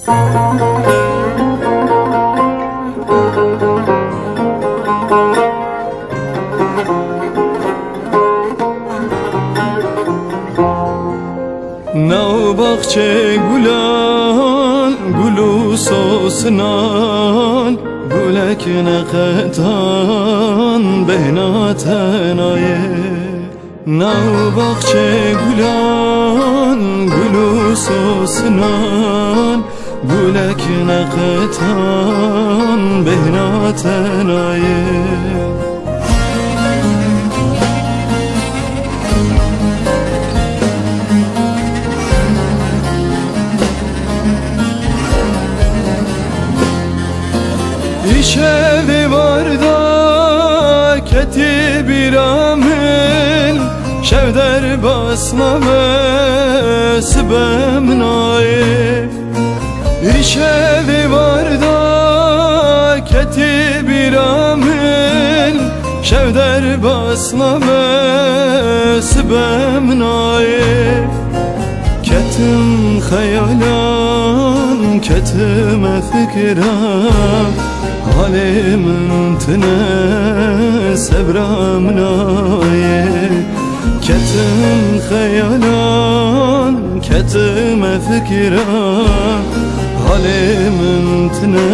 نو باغچه گلان گلو سوسنان گلک نقطان بهناتنایه نو باغچه گلان گلو سوسنان گلک نقطان بهناتنایه İşe varda keti bir amel şevder basname sibemnaye İşe varda keti bir amel şevder basname sibemnaye ketim hayalan ketime fikram Halimin tine sebramnaye ketim hayalan ketime fikram halimin tine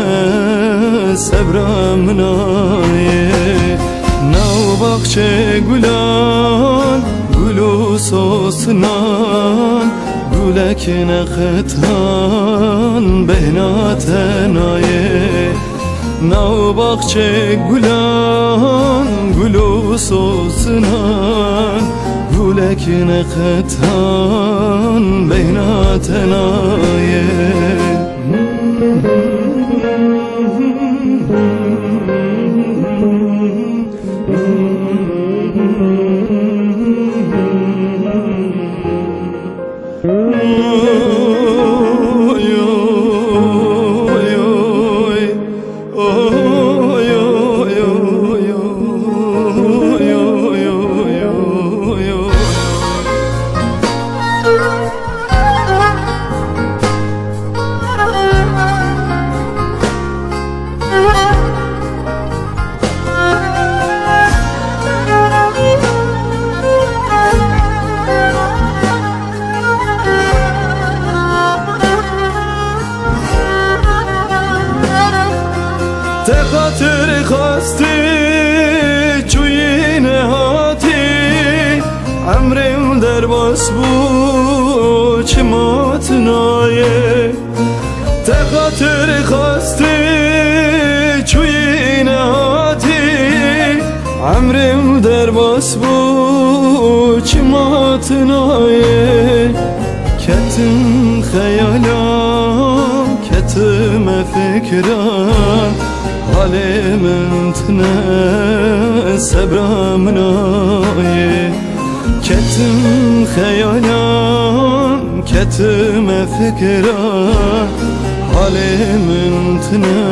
sebramnaye nav bahçe gulan gulu sosnan gulek neqtan behnatenaye نو باغچه گلان گلو سوسنان گلک نقطان بیناتنایه خاطر خواستی چوی نهاتی عمرم در باس بود چه ماتنایه ته خاطر خواستی چوی نهاتی عمرم در باس بود چه ماتنایه کتم خیالم کتم فکرم حالم تنه سبرامنایه کتم خیالم کتم فکرم حالم تنه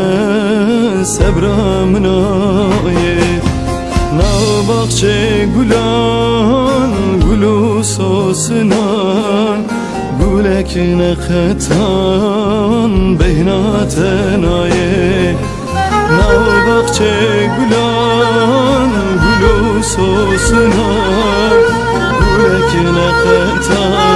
سبرامنایه نو باغچه گلان گلو سوسنان گلک نقطان بهناتنایه نو باغچه گلان گلو سوسنان گلک نقطان